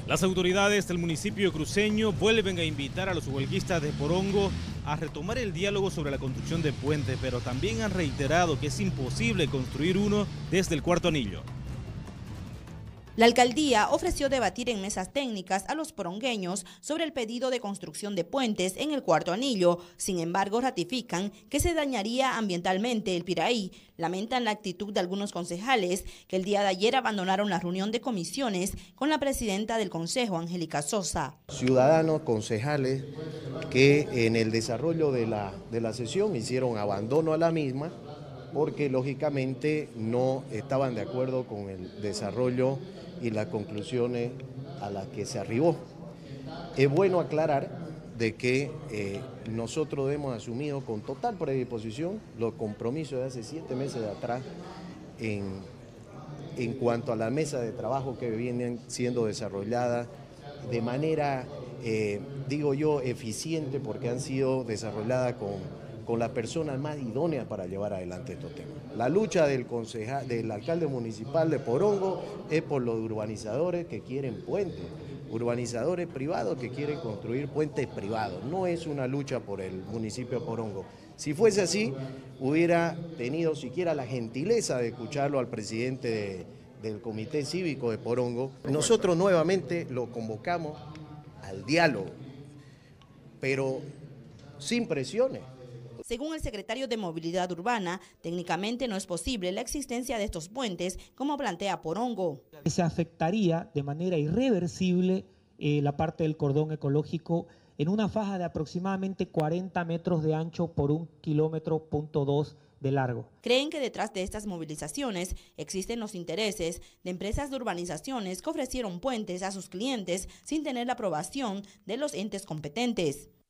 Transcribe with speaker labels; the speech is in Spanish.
Speaker 1: Las autoridades del municipio cruceño vuelven a invitar a los huelguistas de Porongo a retomar el diálogo sobre la construcción de puentes, pero también han reiterado que es imposible construir uno desde el Cuarto Anillo.
Speaker 2: La alcaldía ofreció debatir en mesas técnicas a los porongueños sobre el pedido de construcción de puentes en el Cuarto Anillo. Sin embargo, ratifican que se dañaría ambientalmente el Piraí. Lamentan la actitud de algunos concejales que el día de ayer abandonaron la reunión de comisiones con la presidenta del Consejo, Angélica Sosa.
Speaker 3: Ciudadanos, concejales que en el desarrollo de la sesión hicieron abandono a la misma porque lógicamente no estaban de acuerdo con el desarrollo y las conclusiones a las que se arribó. Es bueno aclarar de que nosotros hemos asumido con total predisposición los compromisos de hace 7 meses de atrás en cuanto a la mesa de trabajo que vienen siendo desarrolladas de manera, digo yo, eficiente, porque han sido desarrolladas con las personas más idóneas para llevar adelante estos temas. La lucha del alcalde municipal de Porongo es por los urbanizadores que quieren puentes, urbanizadores privados que quieren construir puentes privados. No es una lucha por el municipio de Porongo. Si fuese así, hubiera tenido siquiera la gentileza de escucharlo al presidente del Comité Cívico de Porongo. Nosotros nuevamente lo convocamos al diálogo, pero sin presiones.
Speaker 2: Según el secretario de Movilidad Urbana, técnicamente no es posible la existencia de estos puentes, como plantea Porongo.
Speaker 4: Se afectaría de manera irreversible la parte del cordón ecológico en una faja de aproximadamente 40 metros de ancho por 1,2 kilómetros de largo.
Speaker 2: Creen que detrás de estas movilizaciones existen los intereses de empresas de urbanizaciones que ofrecieron puentes a sus clientes sin tener la aprobación de los entes competentes.